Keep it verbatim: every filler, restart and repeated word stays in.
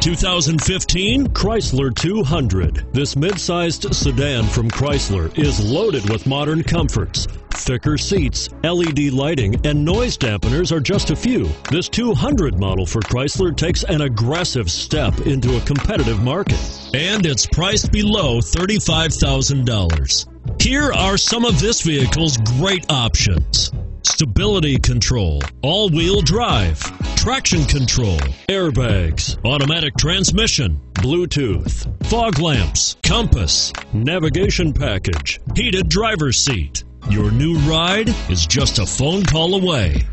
two thousand fifteen Chrysler two hundred. This mid-sized sedan from Chrysler is loaded with modern comforts. Thicker seats, L E D lighting, and noise dampeners are just a few. This two hundred model for Chrysler takes an aggressive step into a competitive market. And it's priced below thirty-five thousand dollars. Here are some of this vehicle's great options: stability control, all-wheel drive, traction control, airbags, automatic transmission, Bluetooth, fog lamps, compass, navigation package, heated driver's seat. Your new ride is just a phone call away.